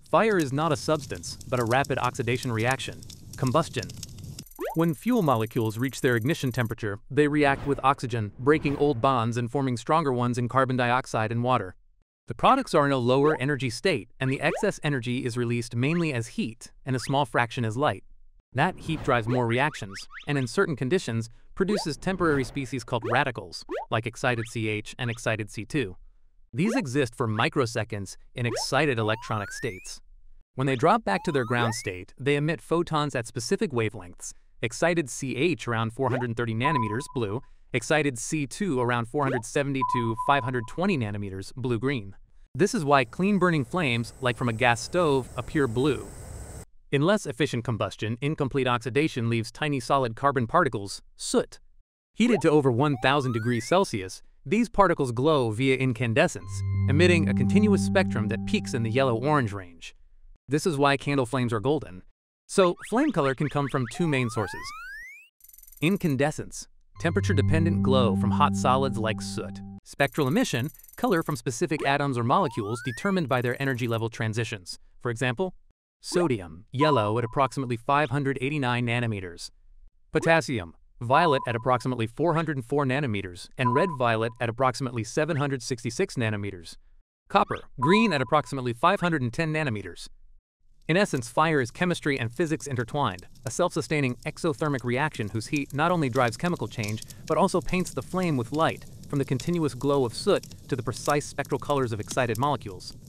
Fire is not a substance, but a rapid oxidation reaction, combustion. When fuel molecules reach their ignition temperature, they react with oxygen, breaking old bonds and forming stronger ones in carbon dioxide and water. The products are in a lower energy state, and the excess energy is released mainly as heat, and a small fraction as light. That heat drives more reactions, and in certain conditions, produces temporary species called radicals, like excited CH and excited C2. These exist for microseconds in excited electronic states. When they drop back to their ground state, they emit photons at specific wavelengths, excited CH around 430 nanometers blue, excited C2 around 470 to 520 nanometers blue-green. This is why clean-burning flames, like from a gas stove, appear blue. In less efficient combustion, incomplete oxidation leaves tiny solid carbon particles, soot. Heated to over 1000 degrees Celsius, these particles glow via incandescence, emitting a continuous spectrum that peaks in the yellow-orange range. This is why candle flames are golden. So, flame color can come from two main sources. Incandescence, temperature-dependent glow from hot solids like soot. Spectral emission, color from specific atoms or molecules determined by their energy level transitions. For example, sodium, yellow at approximately 589 nanometers. Potassium, violet at approximately 404 nanometers, and red-violet at approximately 766 nanometers. Copper, green at approximately 510 nanometers. In essence, fire is chemistry and physics intertwined, a self-sustaining exothermic reaction whose heat not only drives chemical change, but also paints the flame with light, from the continuous glow of soot to the precise spectral colors of excited molecules.